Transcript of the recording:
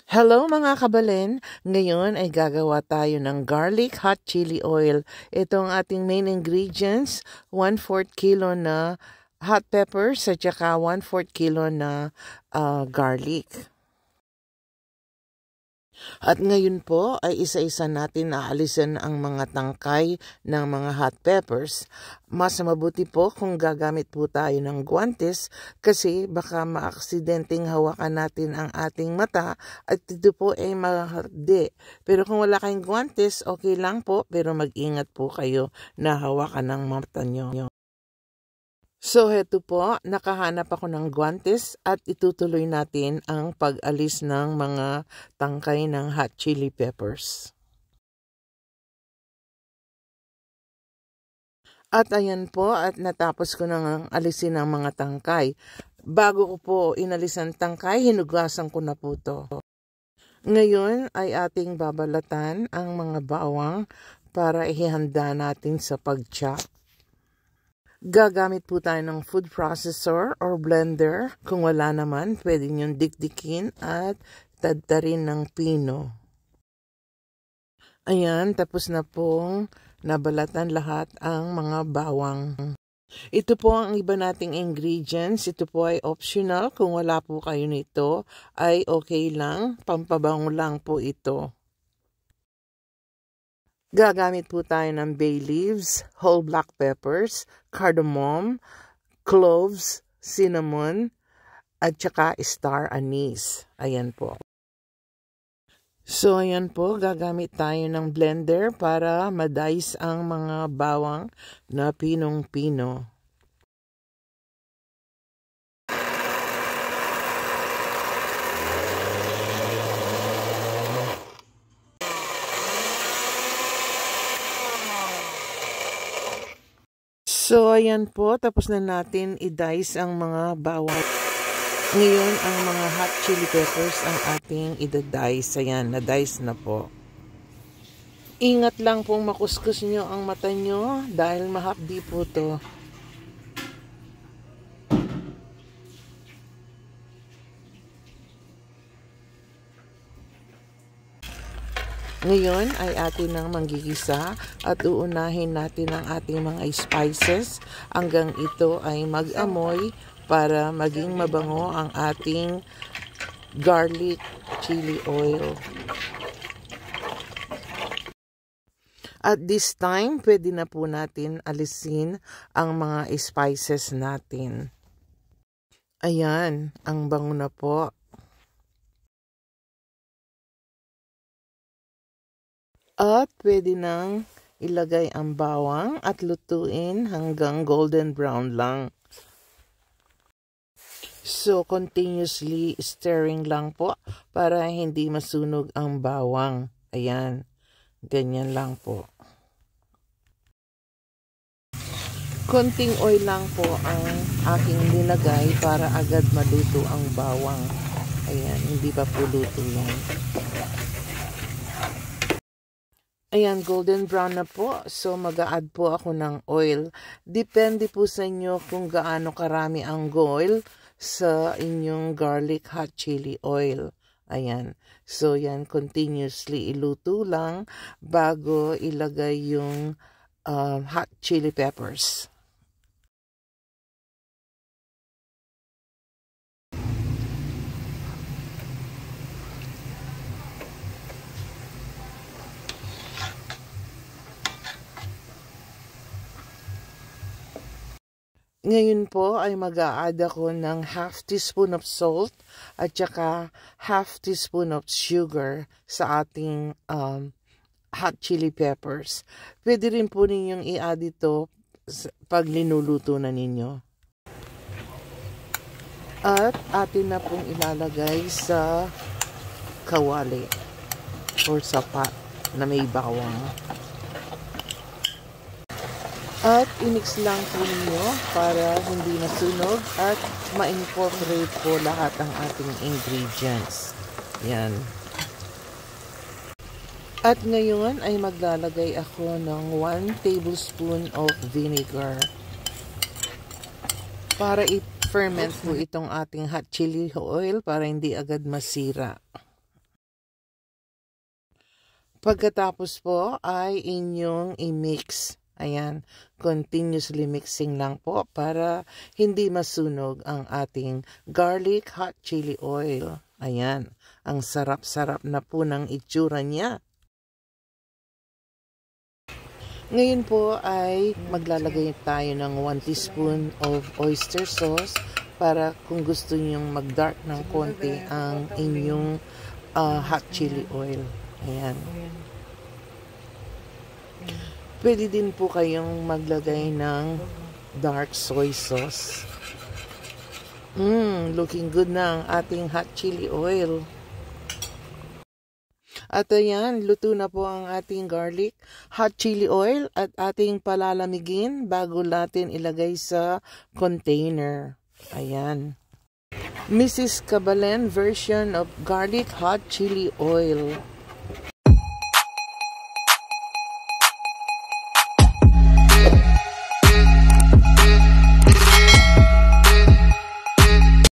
Hello mga kabalen! Ngayon ay gagawa tayo ng garlic hot chili oil. Ito ang ating main ingredients, 1/4 kilo na hot peppers at saka 1/4 kilo na garlic. At ngayon po ay isa-isa natin aalisin ang mga tangkay ng mga hot peppers. Mas mabuti po kung gagamit po tayo ng guantes kasi baka maaksidenteng hawakan natin ang ating mata at ito po ay mahardi. Pero kung wala kayong guantes, okay lang po, pero mag-ingat po kayo na hawakan ng mata nyo. So, heto po, nakahanap ako ng guantes at itutuloy natin ang pag-alis ng mga tangkay ng hot chili peppers. At ayan po, at natapos ko nang alisin ang mga tangkay. Bago ko po inalis ang tangkay, hinugasan ko na po to. Ngayon ay ating babalatan ang mga bawang para ihanda natin sa pag-chop. Gagamit po tayo ng food processor or blender. Kung wala naman, pwede niyong dikdikin at tadtarin ng pino. Ayan, tapos na pong nabalatan lahat ang mga bawang. Ito po ang iba nating ingredients. Ito po ay optional. Kung wala po kayo nito, ay okay lang. Pampabango lang po ito. Gagamit po tayo ng bay leaves, whole black peppers, cardamom, cloves, cinnamon, at saka star anise. Ayan po. So, ayan po, gagamit tayo ng blender para ma-dice ang mga bawang na pinong-pino. So, ayan po, tapos na natin i-dice ang mga bawang. Ngayon, ang mga hot chili peppers ang ating i-dice. Ayan, na-dice na po. Ingat lang pong makuskus nyo ang mata nyo dahil mahapdi po to. Ngayon ay atin nang manggigisa at uunahin natin ang ating mga spices hanggang ito ay mag-amoy para maging mabango ang ating garlic chili oil. At this time, pwede na po natin alisin ang mga spices natin. Ayan, ang bango na po. At pwede nang ilagay ang bawang at lutuin hanggang golden brown lang. So, continuously stirring lang po para hindi masunog ang bawang. Ayan, ganyan lang po. Konting oil lang po ang aking nilagay para agad maluto ang bawang. Ayan, hindi pa po luto yan. Ayan, golden brown na po. So, mag-a-add po ako ng oil. Depende po sa inyo kung gaano karami ang oil sa inyong garlic hot chili oil. Ayan. So, yan, continuously iluto lang bago ilagay yung hot chili peppers. Ngayon po ay mag-a-add ako ng half teaspoon of salt at saka half teaspoon of sugar sa ating hot chili peppers. Pwede rin po ninyong i-add ito pag linuluto na ninyo. At atin na pong ilalagay sa kawali or sa pot na may bawang. At i-mix lang po ninyo para hindi masunog at ma-incorporate po lahat ang ating ingredients. Yan. At ngayon ay maglalagay ako ng 1 tablespoon of vinegar para i-ferment po itong ating hot chili oil para hindi agad masira. Pagkatapos po ay inyong i-mix. Ayan, continuously mixing lang po para hindi masunog ang ating garlic hot chili oil. Ayan, ang sarap-sarap na po ng itsura niya. Ngayon po ay maglalagay tayo ng 1 teaspoon of oyster sauce para kung gusto nyong mag-dark ng konti ang inyong hot chili oil. Ayan. Pwede din po kayong maglagay ng dark soy sauce. Looking good na ang ating hot chili oil. At ayan, luto na po ang ating garlic hot chili oil at ating palalamigin bago natin ilagay sa container. Ayan. Mrs. Cabalen version of garlic hot chili oil.